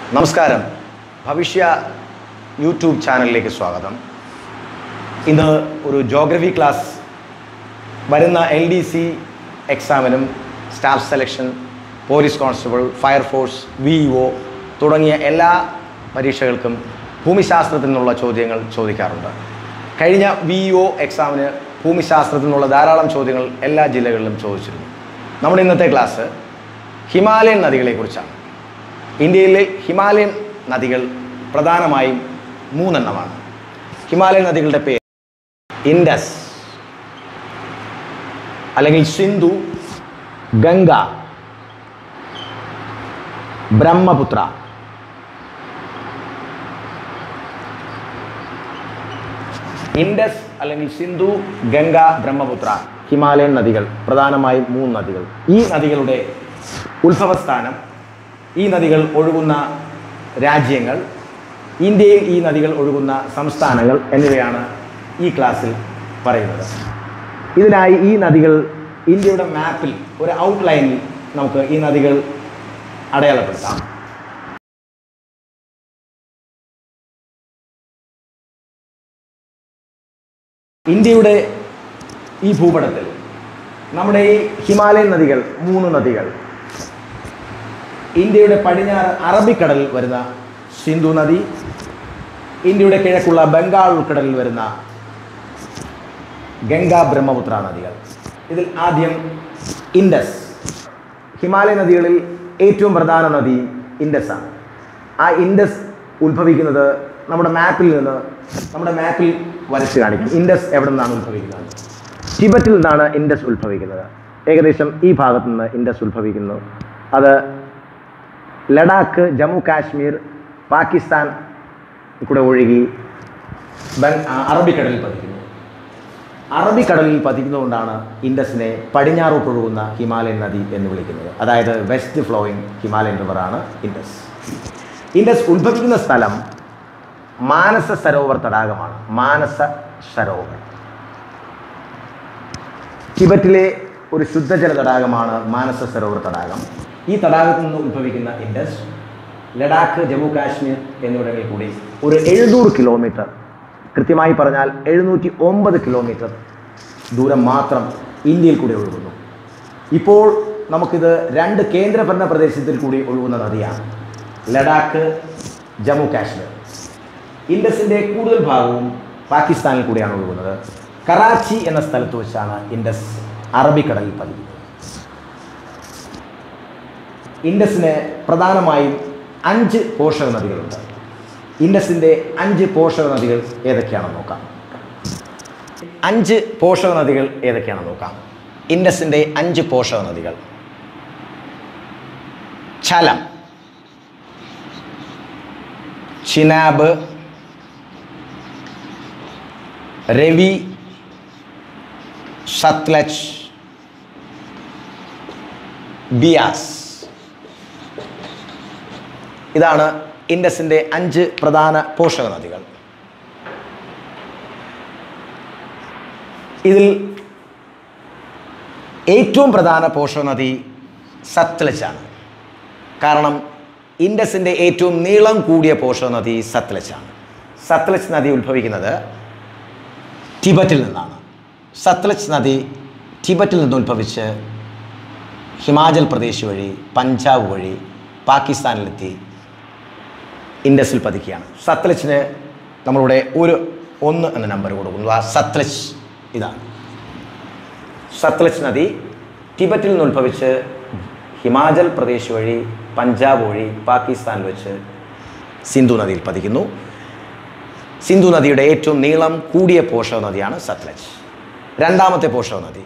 നമസ്കാരം ഭവിഷ്യ യൂട്യൂബ് ചാനലിലേക്ക് സ്വാഗതം. ഇന്ന് ഒരു ജോഗ്രഫി ക്ലാസ് വരുന്ന LDC എക്സാമിനും staff selection, police constable, fire force, VEO തുടങ്ങിയ എല്ലാ പരീക്ഷകൾക്കും ഭൂമിശാസ്ത്രത്തിൽ നിന്നുള്ള ചോദ്യങ്ങൾ ചോദിക്കാറുണ്ട്. കഴിഞ്ഞ VEO എക്സാമിന് ഭൂമിശാസ്ത്രത്തിൽ നിന്നുള്ള ധാരാളം ചോദ്യങ്ങൾ എല്ലാ ജില്ലകളിലും ചോദിച്ചിരുന്നു. നമ്മുടെ ഇന്നത്തെ ക്ലാസ് ഹിമാലയൻ നദികളെക്കുറിച്ചാണ്. ഇന്ത്യയിലെ ഹിമാലയൻ നദികൾ പ്രധാനമായും 3 എണ്ണമാണ്. ഹിമാലയൻ നദികളുടെ പേര് ഇൻഡസ് അല്ലെങ്കിൽ സിന്ധു, ഗംഗ, ബ്രഹ്മപുത്ര. ഇൻഡസ് അല്ലെങ്കിൽ സിന്ധു, ഗംഗ, ബ്രഹ്മപുത്ര ഹിമാലയൻ നദികൾ പ്രധാനമായും 3 നദികൾ. ഈ നദികളുടെ ഉത്ഭവസ്ഥാനം, ഈ നദികൾ ഒഴുകുന്ന രാജ്യങ്ങൾ, ഇന്ത്യയിൽ ഈ നദികൾ ഒഴുകുന്ന സംസ്ഥാനങ്ങൾ എന്നിവയാണ് ഈ ക്ലാസ്സിൽ പറയുന്നത്. ഇതിനായി ഈ നദികൾ ഇന്ത്യയുടെ മാപ്പിൽ ഒരു ഔട്ട്ലൈനിൽ നമുക്ക് ഈ നദികൾ അടയാളപ്പെടുത്താം. ഇന്ത്യയുടെ ഈ ഭൂപടത്തിൽ നമ്മുടെ ഈ ഹിമാലയൻ നദികൾ 3 നദികൾ, ഇന്ത്യയുടെ പടിഞ്ഞാറ് അറബിക്കടലിൽ വരുന്ന സിന്ധു നദി, ഇന്ത്യയുടെ കിഴക്കുള്ള ബംഗാൾ ഉൾക്കടലിൽ വരുന്ന ഗംഗ, ബ്രഹ്മപുത്ര നദികൾ. ഇതിൽ ആദ്യം ഇൻഡസ്. ഹിമാലയ നദികളിൽ ഏറ്റവും പ്രധാന നദി ഇൻഡസ് ആണ്. ആ ഇൻഡസ് ഉത്ഭവിക്കുന്നത് നമ്മുടെ മാപ്പിൽ വരച്ച് കാണിക്കും. ഇൻഡസ് എവിടെ നിന്നാണ് ഉത്ഭവിക്കുന്നത്? ടിബറ്റിൽ നിന്നാണ് ഇൻഡസ് ഉത്ഭവിക്കുന്നത്. ഏകദേശം ഈ ഭാഗത്ത് നിന്ന് ഇൻഡസ് ഉത്ഭവിക്കുന്നു. അത് ലഡാക്ക്, ജമ്മു കാശ്മീർ, പാകിസ്ഥാൻ കൂടെ ഒഴുകി അറബിക്കടലിൽ പതിക്കുന്നു. അറബിക്കടലിൽ പതിക്കുന്നതുകൊണ്ടാണ് ഇൻഡസിനെ പടിഞ്ഞാറോട്ടൊഴുകുന്ന ഹിമാലയൻ നദി എന്ന് വിളിക്കുന്നത്. അതായത് വെസ്റ്റ് ഫ്ലോയിങ് ഹിമാലയൻ റിവറാണ് ഇൻഡസ്. ഇൻഡസ് ഉത്ഭവിക്കുന്ന സ്ഥലം മാനസ സരോവർ തടാകമാണ്. മാനസ സരോവർ ടിബറ്റിലെ ഒരു ശുദ്ധജല തടാകമാണ് മാനസ സരോവർ തടാകം. ഈ തടാകത്തിൽ നിന്ന് ഉത്ഭവിക്കുന്ന ഇൻഡസ് ലഡാക്ക്, ജമ്മു കാശ്മീർ എന്നിവിടങ്ങളിൽ കൂടി ഒരു 700 കിലോമീറ്റർ, കൃത്യമായി പറഞ്ഞാൽ 709 കിലോമീറ്റർ ദൂരം മാത്രം ഇന്ത്യയിൽ കൂടി ഒഴുകുന്നു. ഇപ്പോൾ നമുക്കിത് 2 കേന്ദ്രഭരണ പ്രദേശത്തിൽ കൂടി ഒഴുകുന്ന നദിയാണ്, ലഡാക്ക്, ജമ്മു കാശ്മീർ. ഇൻഡസിൻ്റെ കൂടുതൽ ഭാഗവും പാകിസ്ഥാനിൽ കൂടിയാണ് ഒഴുകുന്നത്. കറാച്ചി എന്ന സ്ഥലത്ത് വെച്ചാണ് ഇൻഡസ് അറബിക്കടലിൽ പതിക്കുന്നത്. ഇൻഡസിന് പ്രധാനമായും 5 പോഷക നദികളുണ്ട്. ഇൻഡസിൻ്റെ 5 പോഷക നദികൾ ഏതൊക്കെയാണെന്ന് നോക്കാം. 5 പോഷക നദികൾ ഏതൊക്കെയാണെന്ന് നോക്കാം. ഇൻഡസിൻ്റെ 5 പോഷക നദികൾ: ഝലം, ചിനാബ്, രവി, സത്ലജ്, ബിയാസ്. ഇതാണ് ഇൻഡസിൻ്റെ 5 പ്രധാന പോഷക നദികൾ. ഇതിൽ ഏറ്റവും പ്രധാന പോഷക നദി സത്ലജ് ആണ്. കാരണം ഇൻഡസിൻ്റെ ഏറ്റവും നീളം കൂടിയ പോഷക നദി സത്ലജ് ആണ്. സത്ലജ് നദി ഉത്ഭവിക്കുന്നത് ടിബറ്റിൽ നിന്നാണ്. സത്ലജ് നദി ടിബറ്റിൽ നിന്ന് ഉത്ഭവിച്ച് ഹിമാചൽ പ്രദേശ് വഴി, പഞ്ചാബ് വഴി പാകിസ്ഥാനിലെത്തി ഇൻഡസിൽ പതിക്കുകയാണ്. സത്ലജിന് നമ്മളിവിടെ 1 എന്ന നമ്പർ കൊടുക്കുന്നു. ആ സത്ലജ് ഇതാണ്. സത്ലജ് നദി ടിബറ്റിൽ നിന്ന് ഉത്ഭവിച്ച് ഹിമാചൽ പ്രദേശ് വഴി, പഞ്ചാബ് വഴി പാകിസ്ഥാനിൽ വെച്ച് സിന്ധു നദിയിൽ പതിക്കുന്നു. സിന്ധു നദിയുടെ ഏറ്റവും നീളം കൂടിയ പോഷക നദിയാണ് സത്ലജ്. രണ്ടാമത്തെ പോഷക നദി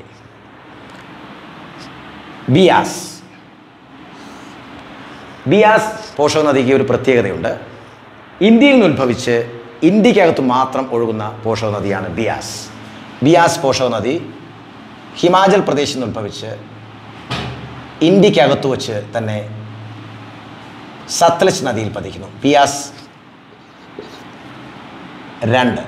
ബിയാസ്. ബിയാസ് പോഷക നദിക്ക് ഒരു പ്രത്യേകതയുണ്ട്. ഇന്ത്യയിൽ നിന്ന് ഉത്ഭവിച്ച് ഇന്ത്യക്കകത്ത് മാത്രം ഒഴുകുന്ന പോഷക നദിയാണ് ബിയാസ്. ബിയാസ് പോഷക നദി ഹിമാചൽ പ്രദേശിൽ നിന്ന് ഉത്ഭവിച്ച് ഇന്ത്യക്കകത്ത് വച്ച് തന്നെ സത്ലജ് നദിയിൽ പതിക്കുന്നു. ബിയാസ് 2.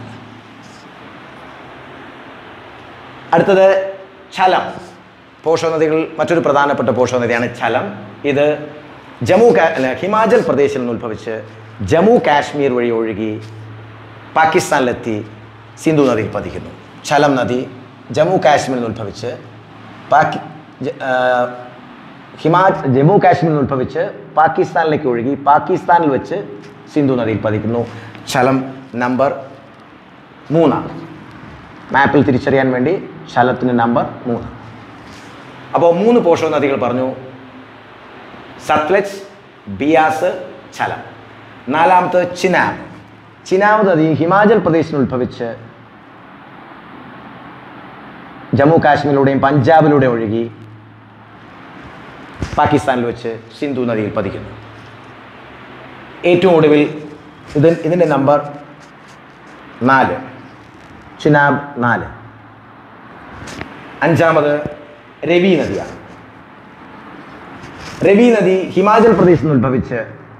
അടുത്തത് ഝലം. പോഷക നദികൾ മറ്റൊരു പ്രധാനപ്പെട്ട പോഷക നദിയാണ് ഝലം. ഇത് ഹിമാചൽ പ്രദേശിൽ നിന്ന് ഉത്ഭവിച്ച് ജമ്മു കാശ്മീർ വഴി ഒഴുകി പാകിസ്ഥാനിലെത്തി സിന്ധു നദിയിൽ പതിക്കുന്നു. ഝലം നദി ജമ്മു കാശ്മീരിൽ നിന്ന് ഉത്ഭവിച്ച് ജമ്മു കാശ്മീരിൽ നിന്ന് ഉത്ഭവിച്ച് പാകിസ്ഥാനിലേക്ക് ഒഴുകി പാകിസ്ഥാനിൽ വെച്ച് സിന്ധു നദിയിൽ പതിക്കുന്നു. ഝലം നമ്പർ 3. മാപ്പിൽ തിരിച്ചറിയാൻ വേണ്ടി ഝലത്തിന് നമ്പർ 3. അപ്പോൾ 3 പോഷക നദികൾ പറഞ്ഞു: സത്ലജ്, ബിയാസ്, ഝലം. 4ാമത്തെ ചിനാബ്. ചിനാബ് നദി ഹിമാചൽ പ്രദേശിൽ ഉത്ഭവിച്ച് ജമ്മു കാശ്മീരിലൂടെയും പഞ്ചാബിലൂടെയും ഒഴുകി പാകിസ്ഥാനിൽ വെച്ച് സിന്ധു നദിയിൽ പതിക്കുന്നു. ഏറ്റവും ഒടുവിൽ ഇതിൻ്റെ നമ്പർ 4, ചിനാബ് 4. 5ാമത് രവി നദിയാണ്. രവി നദി ഹിമാചൽ പ്രദേശിൽ നിന്ന് ഉത്ഭവിച്ച്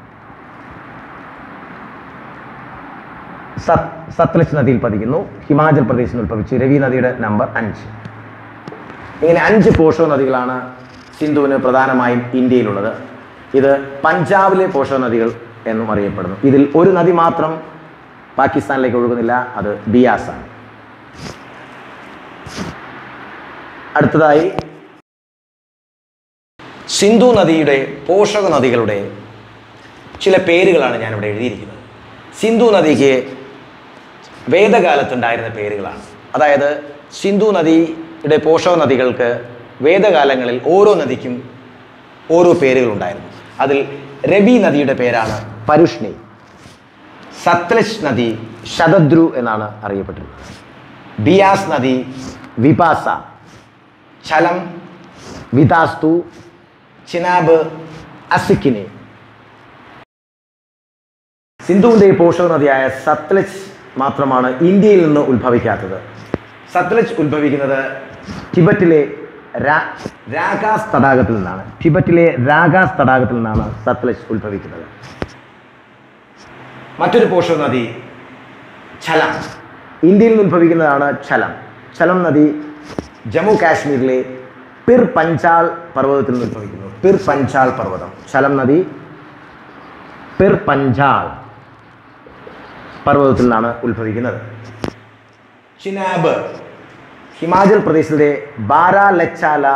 സത്ലജ് നദിയിൽ പതിക്കുന്നു. ഹിമാചൽ പ്രദേശിൽ നിന്ന് ഉത്ഭവിച്ച് രവി നദിയുടെ നമ്പർ 5. ഇങ്ങനെ 5 പോഷക നദികളാണ് സിന്ധുവിന് പ്രധാനമായും ഇന്ത്യയിലുള്ളത്. ഇത് പഞ്ചാബിലെ പോഷക നദികൾ എന്നും അറിയപ്പെടുന്നു. ഇതിൽ ഒരു നദി മാത്രം പാകിസ്ഥാനിലേക്ക് ഒഴുകുന്നില്ല, അത് ബിയാസാണ്. അടുത്തതായി സിന്ധു നദിയുടെ പോഷക നദികളുടെ ചില പേരുകളാണ് ഞാനിവിടെ എഴുതിയിരിക്കുന്നത്. സിന്ധു നദിക്ക് വേദകാലത്തുണ്ടായിരുന്ന പേരുകളാണ്. അതായത് സിന്ധു നദിയുടെ പോഷക നദികൾക്ക് വേദകാലങ്ങളിൽ ഓരോ നദിക്കും ഓരോ പേരുകളുണ്ടായിരുന്നു. അതിൽ രവി നദിയുടെ പേരാണ് പരുഷ്ണി. സത്ലജ് നദി ശതദ്രു എന്നാണ് അറിയപ്പെട്ടിരുന്നത്. ബിയാസ് നദി വിപാസ, ഝലം വിതാസ്തു, ചിനാബ് അസിക്കിനി. സിന്ധുവിൻ്റെ പോഷക നദിയായ സത്ലജ് മാത്രമാണ് ഇന്ത്യയിൽ നിന്ന് ഉത്ഭവിക്കാത്തത്. സത്ലജ് ഉത്ഭവിക്കുന്നത് ടിബറ്റിലെ രാഗാസ് തടാകത്തിൽ നിന്നാണ്. ടിബറ്റിലെ രാഗാസ് തടാകത്തിൽ നിന്നാണ് സത്ലജ് ഉത്ഭവിക്കുന്നത്. മറ്റൊരു പോഷക നദി ഝലം. ഇന്ത്യയിൽ നിന്ന് ഉത്ഭവിക്കുന്നതാണ് ഝലം. ഝലം നദി ജമ്മു കാശ്മീരിലെ പിർ പഞ്ചാൽ പർവ്വതത്തിൽ നിന്ന് ഉത്ഭവിക്കുന്നു. പിർ പഞ്ചാൽ പർവ്വതം. ഝലം നദി പിർ പഞ്ചാൽ പർവ്വതത്തിൽ നിന്നാണ് ഉത്ഭവിക്കുന്നത്. ചിനാബ് ഹിമാചൽ പ്രദേശിലെ ബാരാലച്ചാല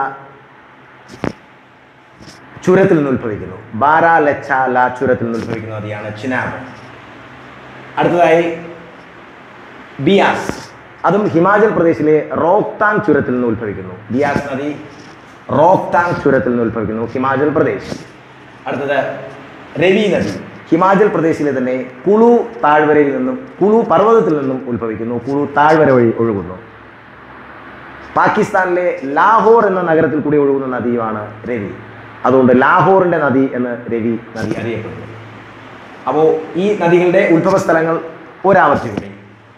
ചുരത്തിൽ നിന്ന് ഉത്ഭവിക്കുന്നു. ബാരാലച്ചാല ചുരത്തിൽ നിന്ന് ഉത്ഭവിക്കുന്ന നദിയാണ് ചിനാബ്. അടുത്തതായി ബിയാസ്. അതും ഹിമാചൽ പ്രദേശിലെ റോഹ്താങ് ചുരത്തിൽ നിന്ന് ഉത്ഭവിക്കുന്നു. ബിയാസ് നദി റോഹ്താങ് ചുരത്തിൽ നിന്ന് ഉത്ഭവിക്കുന്നു, ഹിമാചൽ പ്രദേശ്. അടുത്തത് രവി നദി. ഹിമാചൽ പ്രദേശിലെ തന്നെ കുളു താഴ്വരയിൽ നിന്നും കുളു പർവ്വതത്തിൽ നിന്നും ഉത്ഭവിക്കുന്നു. കുളു താഴ്വര വഴി ഒഴുകുന്നു. പാകിസ്ഥാനിലെ ലാഹോർ എന്ന നഗരത്തിൽ കൂടി ഒഴുകുന്ന നദിയുമാണ് രവി. അതുകൊണ്ട് ലാഹോറിൻ്റെ നദി എന്ന് രവി നദി അറിയപ്പെടുന്നു. അപ്പോൾ ഈ നദികളുടെ ഉത്ഭവ സ്ഥലങ്ങൾ ഒരാവർത്തി കൂടി.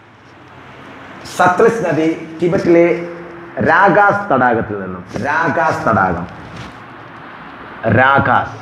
സത്ലജ് നദി ടിബറ്റിലെ രാഗാസ് തടാകത്തിൽ നിന്നും. രാഗാസ് തടാകം, രാഗാസ്.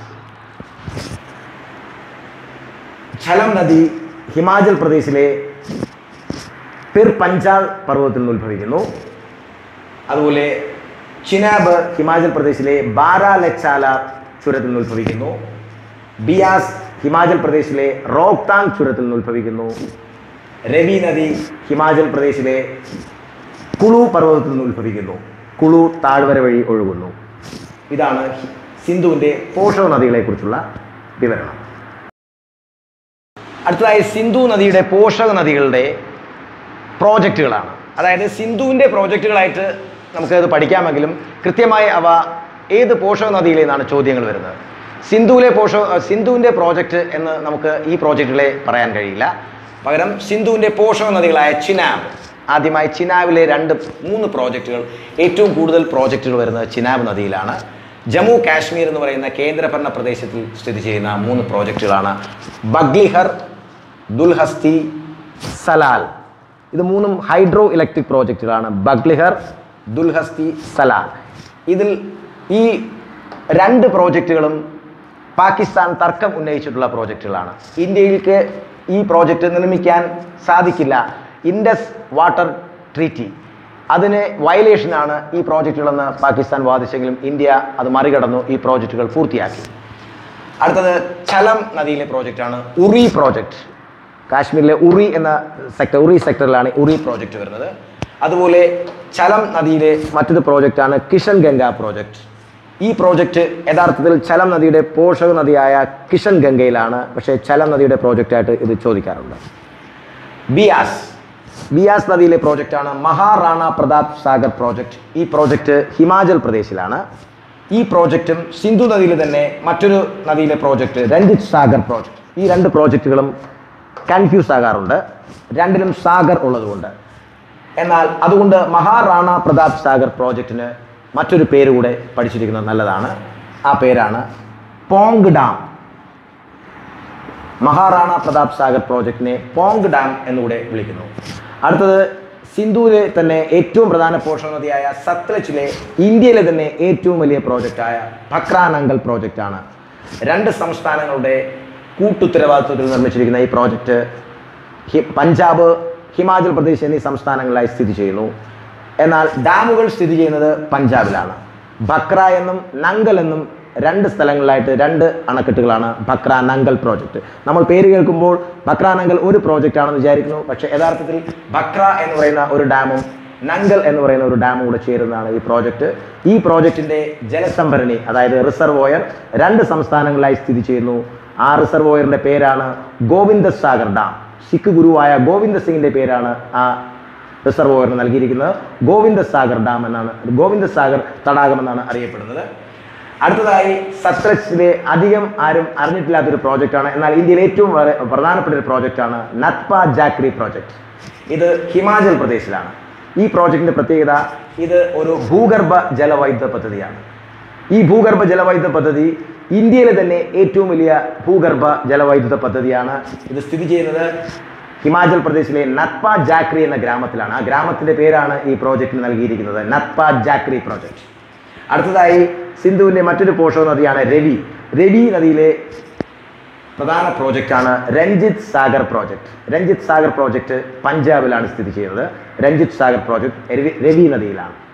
ഝലം നദി ഹിമാചൽ പ്രദേശിലെ പിർ പഞ്ചാൽ പർവ്വതത്തിൽ നിന്ന് ഉത്ഭവിക്കുന്നു. അതുപോലെ ചിനാബ് ഹിമാചൽ പ്രദേശിലെ ബാരാലച്ചാല ചുരത്തിൽ നിന്ന് ഉത്ഭവിക്കുന്നു. ബിയാസ് ഹിമാചൽ പ്രദേശിലെ റോഹ്താങ് ചുരത്തിൽ നിന്ന് ഉത്ഭവിക്കുന്നു. രവി നദി ഹിമാചൽ പ്രദേശിലെ കുളു പർവ്വതത്തിൽ നിന്ന് ഉത്ഭവിക്കുന്നു. കുളു താഴ്വര വഴി ഒഴുകുന്നു. ഇതാണ് സിന്ധുവിൻ്റെ പോഷക നദികളെക്കുറിച്ചുള്ള വിവരണം. അടുത്തതായി സിന്ധു നദിയുടെ പോഷക നദികളുടെ പ്രോജക്റ്റുകളാണ്. അതായത് സിന്ധുവിൻ്റെ പ്രോജക്റ്റുകളായിട്ട് നമുക്കത് പഠിക്കാമെങ്കിലും കൃത്യമായി അവ ഏത് പോഷക നദിയിൽ നിന്നാണ് ചോദ്യങ്ങൾ വരുന്നത്. സിന്ധുവിൻ്റെ പ്രോജക്റ്റ് എന്ന് നമുക്ക് ഈ പ്രോജക്റ്റുകളെ പറയാൻ കഴിയില്ല. പകരം സിന്ധുവിൻ്റെ പോഷക നദികളായ ചിനാബ്. ആദ്യമായി ചിനാബിലെ 2-3 പ്രോജക്റ്റുകൾ, ഏറ്റവും കൂടുതൽ പ്രോജക്റ്റുകൾ വരുന്നത് ചിനാബ് നദിയിലാണ്. ജമ്മു കാശ്മീർ എന്ന് പറയുന്ന കേന്ദ്രഭരണ പ്രദേശത്തിൽ സ്ഥിതി ചെയ്യുന്ന 3 പ്രോജക്റ്റുകളാണ് ബഗ്ലിഹർ, ദുൽഹസ്തി, സലാൽ. ഇത് 3 ഹൈഡ്രോ ഇലക്ട്രിക് പ്രോജക്റ്റുകളാണ്. ബഗ്ലിഹർ, ദുൽഹസ്തി, സലാൽ. ഇതിൽ ഈ 2 പ്രോജക്റ്റുകളും പാകിസ്ഥാൻ തർക്കം ഉന്നയിച്ചിട്ടുള്ള പ്രോജക്റ്റുകളാണ്. ഇന്ത്യയിലേക്ക് ഈ പ്രോജക്റ്റ് നിർമ്മിക്കാൻ സാധിക്കില്ല. ഇൻഡസ് വാട്ടർ ട്രീറ്റി അതിന് വയലേഷനാണ് ഈ പ്രോജക്റ്റുകളെന്ന് പാകിസ്ഥാൻ വാദിച്ചെങ്കിലും ഇന്ത്യ അത് മറികടന്നു ഈ പ്രോജക്റ്റുകൾ പൂർത്തിയാക്കി. അടുത്തത് ചലം നദിയിലെ പ്രോജക്റ്റാണ് ഉറി പ്രോജക്റ്റ്. കാശ്മീരിലെ ഉറി എന്ന ഉറി സെക്ടറിലാണ് ഉറി പ്രോജക്റ്റ് വരുന്നത്. അതുപോലെ ചലം നദിയിലെ മറ്റൊരു പ്രോജക്റ്റാണ് കിഷൻ ഗംഗ പ്രോജക്റ്റ്. ഈ പ്രോജക്റ്റ് യഥാർത്ഥത്തിൽ ചലം നദിയുടെ പോഷക നദിയായ കിഷൻ ഗംഗയിലാണ്. പക്ഷേ ചലം നദിയുടെ പ്രോജക്റ്റായിട്ട് ഇത് ചോദിക്കാറുണ്ട്. ബിയാസ് നദിയിലെ പ്രോജക്റ്റാണ് മഹാറാണ പ്രതാപ് സാഗർ പ്രോജക്റ്റ്. ഈ പ്രോജക്റ്റ് ഹിമാചൽ പ്രദേശിലാണ്. ഈ പ്രോജക്റ്റും സിന്ധു നദിയിൽ തന്നെ മറ്റൊരു നദിയിലെ പ്രോജക്റ്റ് രഞ്ജിത് സാഗർ പ്രോജക്റ്റ്. ഈ രണ്ട് പ്രോജക്റ്റുകളും കൺഫ്യൂസ് ആകാറുണ്ട്, രണ്ടിലും സാഗർ ഉള്ളതുകൊണ്ട്. എന്നാൽ അതുകൊണ്ട് മഹാറാണ പ്രതാപ് സാഗർ പ്രോജക്റ്റിന് മറ്റൊരു പേര് കൂടെ പഠിച്ചിരിക്കുന്നത് നല്ലതാണ്. ആ പേരാണ് പോങ് ഡാം. മഹാറാണ പ്രതാപ് സാഗർ പ്രോജക്റ്റിനെ പോങ് ഡാം എന്നുകൂടെ വിളിക്കുന്നു. അടുത്തത് സിന്ധുവിലെ തന്നെ ഏറ്റവും പ്രധാന പോഷക നദിയായ സത്ലജിലെ ഇന്ത്യയിലെ തന്നെ ഏറ്റവും വലിയ പ്രോജക്റ്റായ ഭക്രാനങ്കൽ പ്രോജക്റ്റാണ്. രണ്ട് സംസ്ഥാനങ്ങളുടെ കൂട്ടുത്തരവാദിത്വത്തിൽ നിർമ്മിച്ചിരിക്കുന്ന ഈ പ്രോജക്റ്റ് പഞ്ചാബ്, ഹിമാചൽ പ്രദേശ് എന്നീ സംസ്ഥാനങ്ങളിലായി സ്ഥിതി ചെയ്യുന്നു. എന്നാൽ ഡാമുകൾ സ്ഥിതി ചെയ്യുന്നത് പഞ്ചാബിലാണ്. ഭക്ര എന്നും നങ്കൽ എന്നും രണ്ട് സ്ഥലങ്ങളിലായിട്ട് രണ്ട് അണക്കെട്ടുകളാണ് ഭക്രാനങ്കൽ പ്രോജക്റ്റ്. നമ്മൾ പേര് കേൾക്കുമ്പോൾ ഭക്രാനങ്കൽ ഒരു പ്രോജക്റ്റ് ആണെന്ന് വിചാരിക്കുന്നു. പക്ഷേ യഥാർത്ഥത്തിൽ ഭക്ര എന്ന് പറയുന്ന ഒരു ഡാമും നങ്കൽ എന്ന് പറയുന്ന ഒരു ഡാമും കൂടെ ചേരുന്നതാണ് ഈ പ്രോജക്റ്റ്. ഈ പ്രോജക്റ്റിൻ്റെ ജലസംഭരണി, അതായത് റിസർവോയർ, രണ്ട് സംസ്ഥാനങ്ങളിലായി സ്ഥിതി ചെയ്യുന്നു. ആ റിസർവോയറിൻ്റെ പേരാണ് ഗോവിന്ദ സാഗർ ഡാം. സിഖ് ഗുരുവായ ഗോവിന്ദ സിംഗിൻ്റെ പേരാണ് ആ റിസർവോയറിന് നൽകിയിരിക്കുന്നത്. ഗോവിന്ദ സാഗർ ഡാം എന്നാണ്, ഗോവിന്ദ സാഗർ തടാകം എന്നാണ് അറിയപ്പെടുന്നത്. അടുത്തതായി സത്ലജിലെ അധികം ആരും അറിഞ്ഞിട്ടില്ലാത്തൊരു പ്രോജക്റ്റാണ്, എന്നാൽ ഇന്ത്യയിലെ ഏറ്റവും പ്രധാനപ്പെട്ട ഒരു പ്രോജക്റ്റാണ് നത്പ ജാക്രി പ്രോജക്റ്റ്. ഇത് ഹിമാചൽ പ്രദേശിലാണ്. ഈ പ്രോജക്റ്റിൻ്റെ പ്രത്യേകത, ഇത് ഒരു ഭൂഗർഭ ജലവൈദ്യുത പദ്ധതിയാണ്. ഈ ഭൂഗർഭ ജലവൈദ്യുത പദ്ധതി ഇന്ത്യയിലെ തന്നെ ഏറ്റവും വലിയ ഭൂഗർഭ ജലവൈദ്യുത പദ്ധതിയാണ്. ഇത് സ്ഥിതി ചെയ്യുന്നത് ഹിമാചൽ പ്രദേശിലെ നത്പ ജാക്രി എന്ന ഗ്രാമത്തിലാണ്. ആ ഗ്രാമത്തിൻ്റെ പേരാണ് ഈ പ്രോജക്റ്റിന് നൽകിയിരിക്കുന്നത്, നത്പ ജാക്രി പ്രോജക്റ്റ്. അടുത്തതായി സിന്ധുവിൻ്റെ മറ്റൊരു പോഷക നദിയാണ് രവി. രവി നദിയിലെ പ്രധാന പ്രോജക്റ്റാണ് രഞ്ജിത് സാഗർ പ്രോജക്റ്റ്. രഞ്ജിത് സാഗർ പ്രോജക്റ്റ് പഞ്ചാബിലാണ് സ്ഥിതി ചെയ്യുന്നത്. രഞ്ജിത് സാഗർ പ്രോജക്റ്റ് രവി നദിയിലാണ്.